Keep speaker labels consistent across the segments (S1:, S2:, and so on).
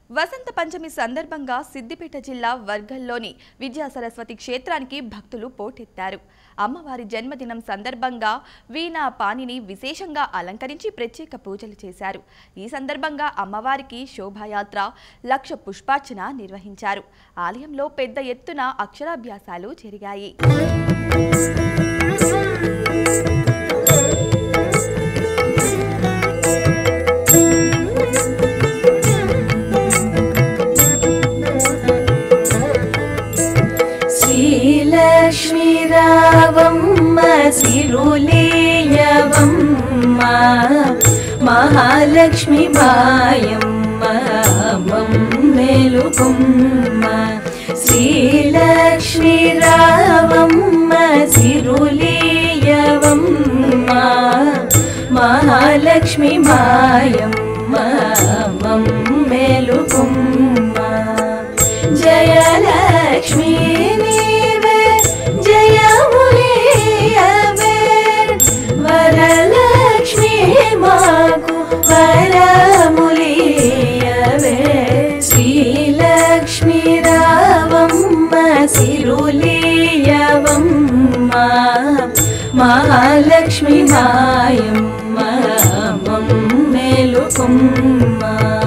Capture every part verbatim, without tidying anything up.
S1: వసంత పంచమి సందర్భంగా సిద్దిపేట జిల్లా వర్గల్లోని విద్యా సరస్వతి క్షేత్రానికి భక్తులు పోటెత్తారు. అమ్మవారి జన్మదినం సందర్భంగా వీణా పానిని విశేషంగా అలంకరించి ప్రత్యేక పూజలు చేశారు. ఈ సందర్భంగా అమ్మవారికి శోభాయాత్ర, లక్ష పుష్పార్చన నిర్వహించారు. ఆలయంలో పెద్ద ఎత్తున అక్షరాభ్యాసాలు జరిగాయి.
S2: లక్ష్మీ రావమ్మ సిరులేయవమ్మ మహాలక్ష్మి మాయమ్మ మమ్మేలుకుమ్మ శ్రీలక్ష్మీ రావమ్మ సిరులేయవమ్మ మహాలక్ష్మి మాయమ్మ మమ్మేలుకుమ్మ జయలక్ష్మీ వరలక్ష్మీ మాకు వరములియవే శ్రీలక్ష్మీ రావమ్మ సిరులేయవమ్మ మహాలక్ష్మి మాయమ్మ మమ్మేలుకుమ్మ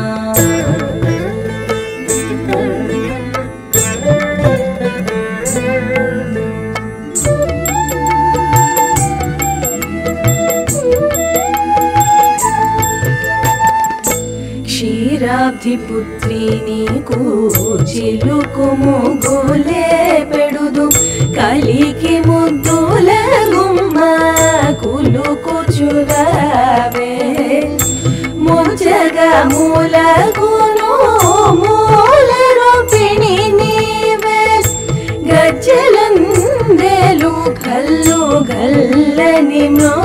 S2: క్షీరాబ్ధిపుత్రి నీకు చిలుకు ముగ్గులే పెడుదు కలికి ముద్దుల గుమ్మ కులుకు చురవే ముజగ మూలగును మూల రూపిణి నీవే గజ్జలందెలు కల్లు గల్లని మ్రో